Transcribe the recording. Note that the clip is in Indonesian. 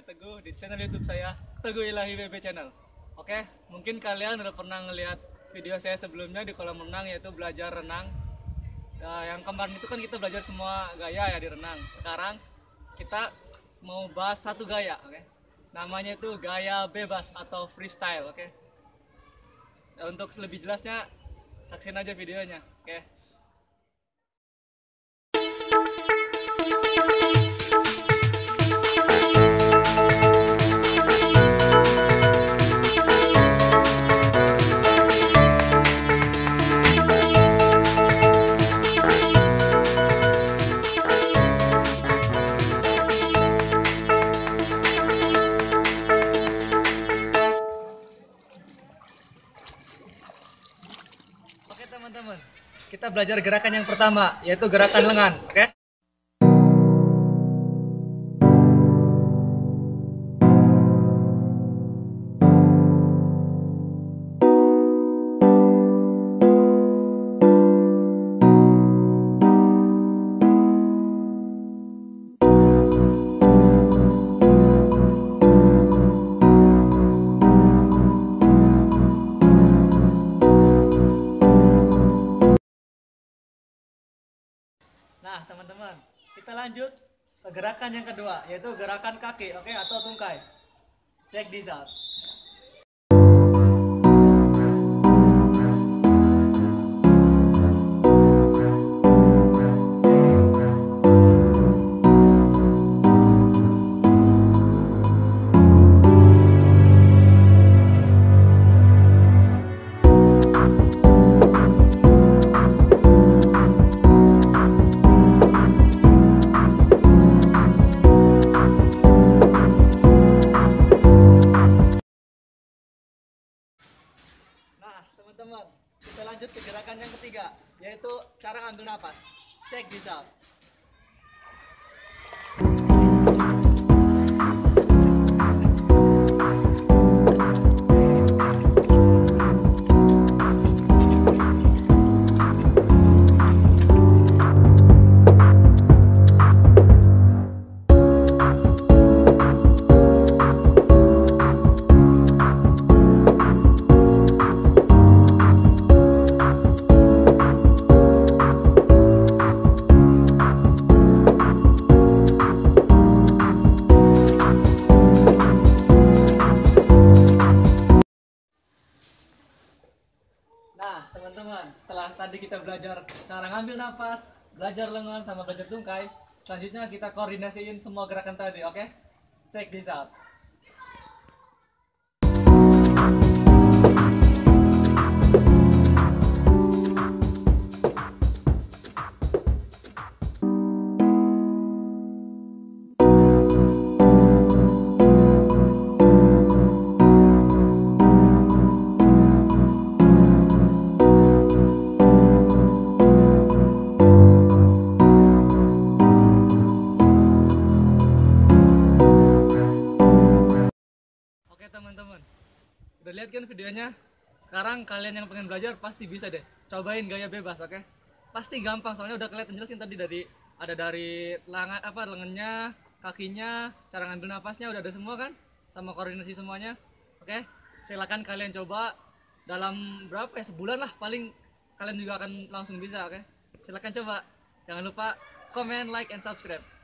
saya Teguh di channel YouTube saya Teguh Ilahi BB Channel. Oke, mungkin kalian udah pernah ngelihat video saya sebelumnya di kolam renang, yaitu belajar renang. Nah, yang kemarin itu kan kita belajar semua gaya ya di renang. Sekarang kita mau bahas satu gaya, oke? Namanya itu gaya bebas atau freestyle, oke? Nah, untuk lebih jelasnya saksikan aja videonya, oke? Oke teman-teman, kita belajar gerakan yang pertama, yaitu gerakan lengan, oke? Nah teman-teman, kita lanjut ke gerakan yang kedua, yaitu gerakan kaki, oke, atau tungkai. Check this out. Nah teman-teman, kita lanjut ke gerakan yang ketiga, yaitu cara ngambil nafas. Check this out. Nah teman-teman, setelah tadi kita belajar cara ngambil nafas, belajar lengan, sama belajar tungkai, selanjutnya kita koordinasiin semua gerakan tadi, oke? Check this out. Oke teman-teman, udah lihat kan videonya? Sekarang kalian yang pengen belajar pasti bisa deh, cobain gaya bebas, oke? Pasti gampang, soalnya udah kelihatan jelas kan tadi dari lengannya, kakinya, cara ngambil nafasnya udah ada semua kan, sama koordinasi semuanya, oke? Silakan kalian coba dalam berapa ya, sebulan lah paling kalian juga akan langsung bisa, oke? Silakan coba, jangan lupa comment, like, and subscribe.